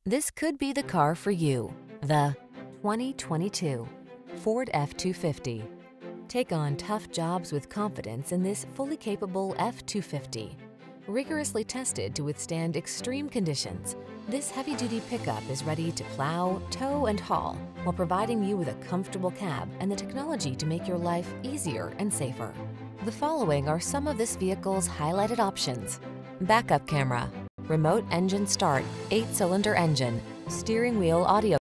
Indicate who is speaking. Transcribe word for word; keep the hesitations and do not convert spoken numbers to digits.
Speaker 1: This could be the car for you. The twenty twenty-two Ford F two fifty. Take on tough jobs with confidence in this fully capable F two fifty. Rigorously tested to withstand extreme conditions, this heavy-duty pickup is ready to plow, tow, and haul while providing you with a comfortable cab and the technology to make your life easier and safer. The following are some of this vehicle's highlighted options: backup camera, remote engine start, eight-cylinder engine, steering wheel audio